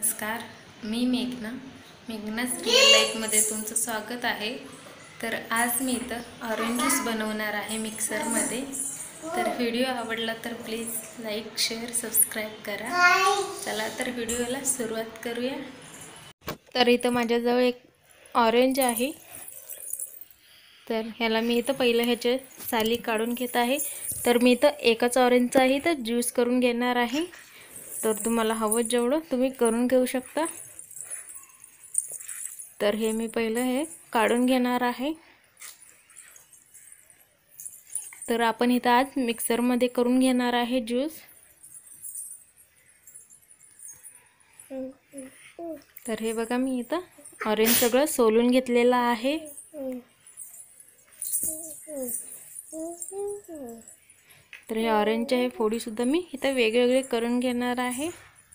नमस्कार, मी मेघनाच रिअल लाईफमध्ये तुमचं स्वागत आहे। तर आज मी इथं ऑरेंज ज्यूस बनवणार आहे मिक्सरमध्ये। तर व्हिडिओ आवडला तर प्लीज लाईक, शेअर, सबस्क्राईब करा। चला तर व्हिडिओला सुरुवात करूया। तर इथं माझ्याजवळ एक ऑरेंज आहे। तर ह्याला मी इथं पहिलं ह्याचे साली काढून घेत आहे। तर मी इथं एकच ऑरेंजचा आहे तर ज्यूस करून घेणार आहे। तर तुम्हाला हवं जेवढं तुम्ही करून घेऊ शकता। तर हे मी पहिलं हे काढून घेणार आहे। तर आपण इथं आज मिक्सरमध्ये करून घेणार आहे ज्यूस। तर हे बघा, मी इथं ऑरेंज सगळं सोलून घेतलेलं आहे। तर हे ऑरेंजचे हे फोडी सुद्धा मी इथं वेगवेगळे करून घेणार आहे।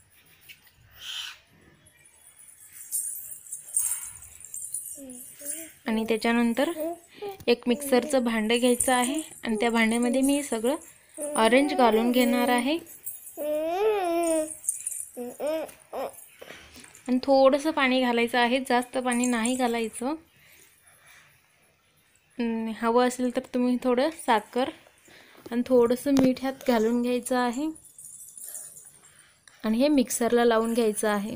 आणि त्याच्यानंतर एक मिक्सरचं भांडं घ्यायचं आहे आणि त्या भांड्यामध्ये मी सगळं ऑरेंज घालून घेणार आहे। आणि थोडंसं पाणी घालायचं आहे, जास्त पाणी नाही घालायचं। हवं असेल तर तुम्ही थोडं साखर आणि थोडंसं मीठ ह्यात घालून घ्यायचं आहे आणि हे मिक्सरला लावून घ्यायचं आहे।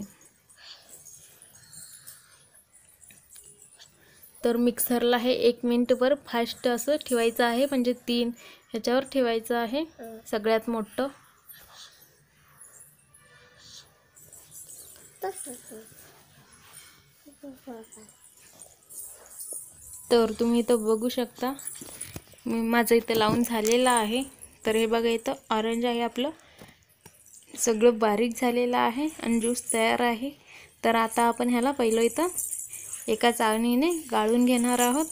तर मिक्सरला हे 1 मिनिटभर फास्ट असं ठेवायचं आहे, म्हणजे 3 ह्याच्यावर ठेवायचं आहे सगळ्यात मोठं। तर तुम्ही इथं बघू शकता माझं इथं लावून झालेलं आहे। तर हे बघा, इथं ऑरेंज आहे आपलं सगळं बारीक झालेलं आहे आणि ज्यूस तयार आहे। तर आता आपण ह्याला पहिलं इथं एका चाळणीने गाळून घेणार आहोत।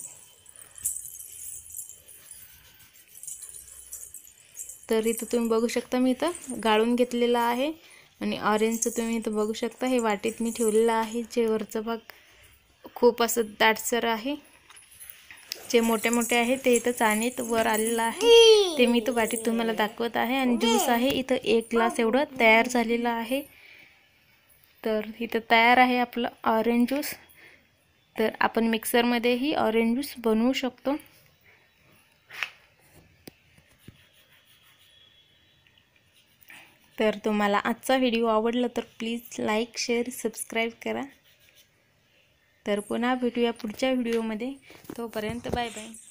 तर इथं तुम्ही बघू शकता मी इथं गाळून घेतलेलं आहे। आणि ऑरेंजचं तुम्ही इथं बघू शकता हे वाटीत मी ठेवलेलं आहे, जे वरचा भाग खूप असं दाटसर आहे। जे मोठे मोठे आहे ते इथं चाळणीत वर आलेलं आहे, ते मी इथं वाटीत तुम्हाला दाखवत आहे। आणि ज्यूस आहे इथं 1 ग्लास एवढं तयार झालेलं आहे। तर इथं तयार आहे आपलं ऑरेंज ज्यूस। तर आपण मिक्सरमध्येही ऑरेंज ज्यूस बनवू शकतो। तर तुम्हाला आजचा व्हिडिओ आवडला तर प्लीज लाईक, शेअर, सबस्क्राईब करा। तर पुन्हा भेटूया पुढच्या व्हिडिओमध्ये। तोपर्यंत बाय बाय।